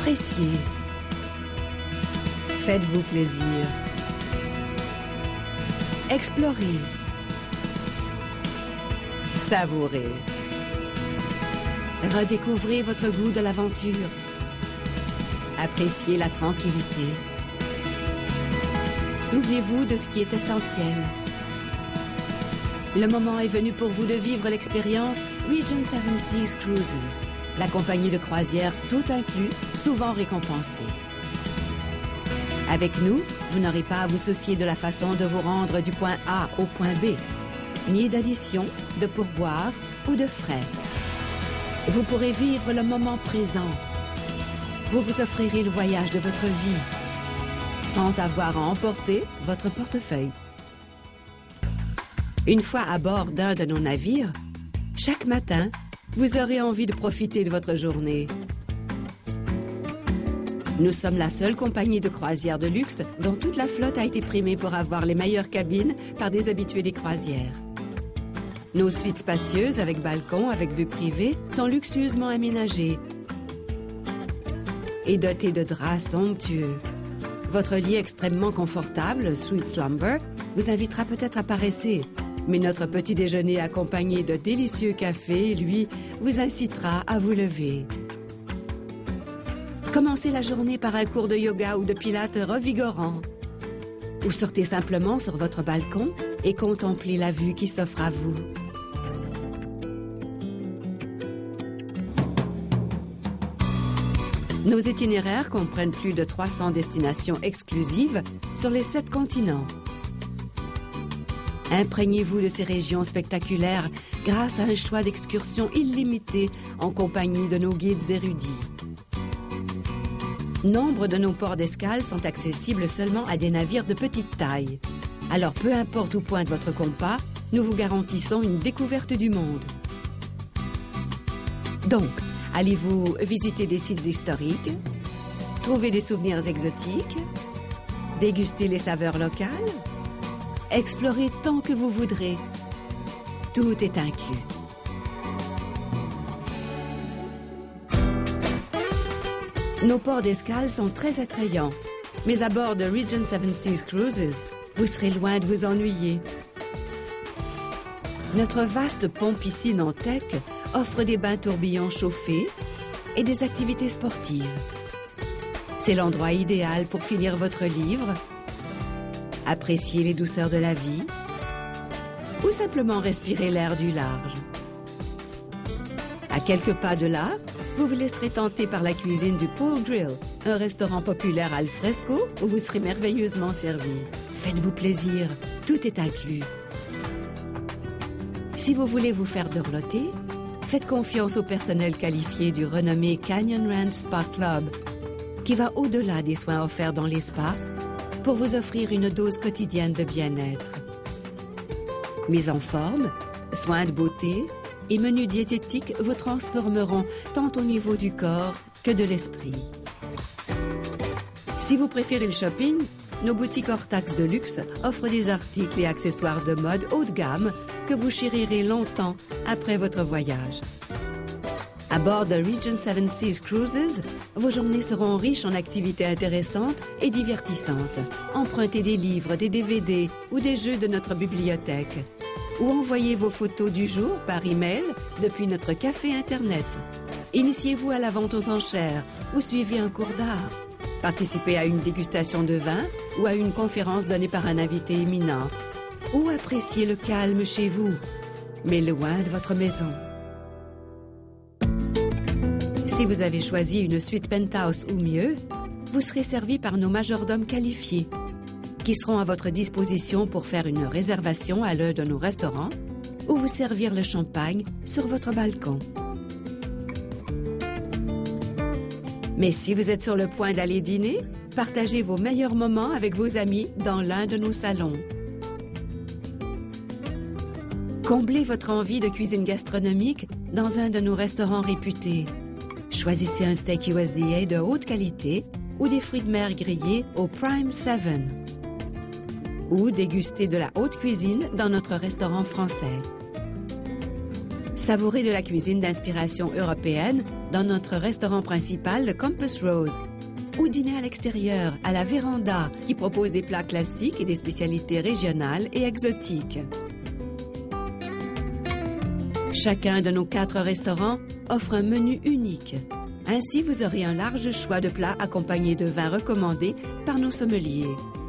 Appréciez. Faites-vous plaisir. Explorez. Savourez. Redécouvrez votre goût de l'aventure. Appréciez la tranquillité. Souvenez-vous de ce qui est essentiel. Le moment est venu pour vous de vivre l'expérience Regent Seven Seas Cruises, la compagnie de croisière tout inclus, souvent récompensée. Avec nous, vous n'aurez pas à vous soucier de la façon de vous rendre du point A au point B, ni d'addition, de pourboire ou de frais. Vous pourrez vivre le moment présent. Vous vous offrirez le voyage de votre vie, sans avoir à emporter votre portefeuille. Une fois à bord d'un de nos navires, chaque matin, vous aurez envie de profiter de votre journée. Nous sommes la seule compagnie de croisière de luxe dont toute la flotte a été primée pour avoir les meilleures cabines par des habitués des croisières. Nos suites spacieuses avec balcon, avec vue privée, sont luxueusement aménagées et dotées de draps somptueux. Votre lit extrêmement confortable, Sweet Slumber, vous invitera peut-être à paresser. Mais notre petit déjeuner accompagné de délicieux cafés, lui, vous incitera à vous lever. Commencez la journée par un cours de yoga ou de pilates revigorant. Ou sortez simplement sur votre balcon et contemplez la vue qui s'offre à vous. Nos itinéraires comprennent plus de 300 destinations exclusives sur les 7 continents. Imprégnez-vous de ces régions spectaculaires grâce à un choix d'excursions illimité en compagnie de nos guides érudits. Nombre de nos ports d'escale sont accessibles seulement à des navires de petite taille. Alors peu importe où pointe votre compas, nous vous garantissons une découverte du monde. Donc, allez-vous visiter des sites historiques, trouver des souvenirs exotiques, déguster les saveurs locales? Explorez tant que vous voudrez. Tout est inclus. Nos ports d'escale sont très attrayants, mais à bord de Regent Seven Seas Cruises, vous serez loin de vous ennuyer. Notre vaste pont-piscine en teck offre des bains tourbillons chauffés et des activités sportives. C'est l'endroit idéal pour finir votre livre, apprécier les douceurs de la vie ou simplement respirer l'air du large. À quelques pas de là, vous vous laisserez tenter par la cuisine du Pool Grill, un restaurant populaire al fresco où vous serez merveilleusement servi. Faites-vous plaisir, tout est inclus. Si vous voulez vous faire dorloter, faites confiance au personnel qualifié du renommé Canyon Ranch Spa Club, qui va au-delà des soins offerts dans les spas pour vous offrir une dose quotidienne de bien-être. Mise en forme, soins de beauté et menus diététiques vous transformeront tant au niveau du corps que de l'esprit. Si vous préférez le shopping, nos boutiques hors taxes de luxe offrent des articles et accessoires de mode haut de gamme que vous chérirez longtemps après votre voyage. À bord de Regent Seven Seas Cruises, vos journées seront riches en activités intéressantes et divertissantes. Empruntez des livres, des DVD ou des jeux de notre bibliothèque. Ou envoyez vos photos du jour par email depuis notre café Internet. Initiez-vous à la vente aux enchères ou suivez un cours d'art. Participez à une dégustation de vin ou à une conférence donnée par un invité éminent. Ou appréciez le calme chez vous, mais loin de votre maison. Si vous avez choisi une suite penthouse ou mieux, vous serez servi par nos majordomes qualifiés, qui seront à votre disposition pour faire une réservation à l'un de nos restaurants ou vous servir le champagne sur votre balcon. Mais si vous êtes sur le point d'aller dîner, partagez vos meilleurs moments avec vos amis dans l'un de nos salons. Comblez votre envie de cuisine gastronomique dans un de nos restaurants réputés. Choisissez un steak USDA de haute qualité ou des fruits de mer grillés au Prime 7. Ou dégustez de la haute cuisine dans notre restaurant français. Savourez de la cuisine d'inspiration européenne dans notre restaurant principal, le Compass Rose. Ou dîner à l'extérieur, à la Véranda, qui propose des plats classiques et des spécialités régionales et exotiques. Chacun de nos 4 restaurants offre un menu unique. Ainsi, vous aurez un large choix de plats accompagnés de vins recommandés par nos sommeliers.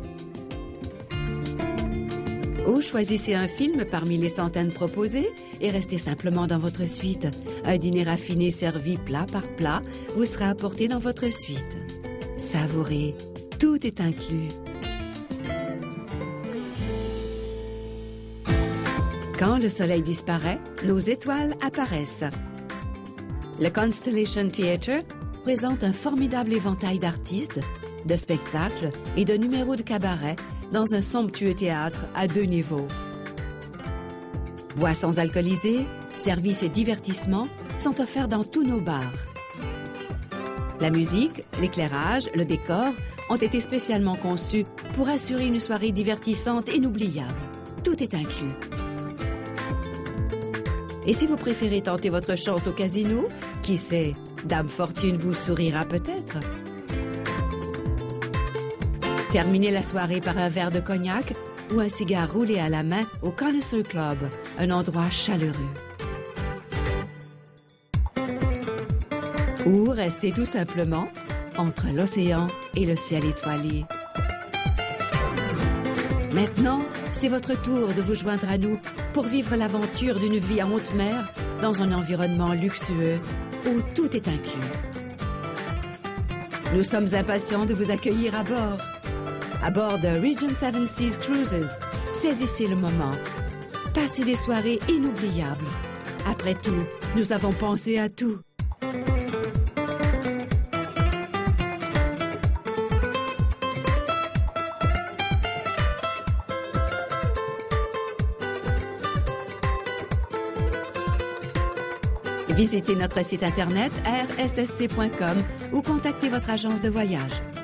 Ou choisissez un film parmi les centaines proposés et restez simplement dans votre suite. Un dîner raffiné servi plat par plat vous sera apporté dans votre suite. Savourez, tout est inclus. Quand le soleil disparaît, nos étoiles apparaissent. Le Constellation Theatre présente un formidable éventail d'artistes, de spectacles et de numéros de cabaret dans un somptueux théâtre à 2 niveaux. Boissons alcoolisées, services et divertissements sont offerts dans tous nos bars. La musique, l'éclairage, le décor ont été spécialement conçus pour assurer une soirée divertissante et inoubliable. Tout est inclus. Et si vous préférez tenter votre chance au casino, qui sait, Dame Fortune vous sourira peut-être. Terminez la soirée par un verre de cognac ou un cigare roulé à la main au Connoisseur Club, un endroit chaleureux. Ou restez tout simplement entre l'océan et le ciel étoilé. Maintenant, c'est votre tour de vous joindre à nous pour vivre l'aventure d'une vie en haute mer dans un environnement luxueux où tout est inclus. Nous sommes impatients de vous accueillir à bord. À bord de Regent Seven Seas Cruises, saisissez le moment. Passez des soirées inoubliables. Après tout, nous avons pensé à tout. Visitez notre site internet rssc.com ou contactez votre agence de voyage.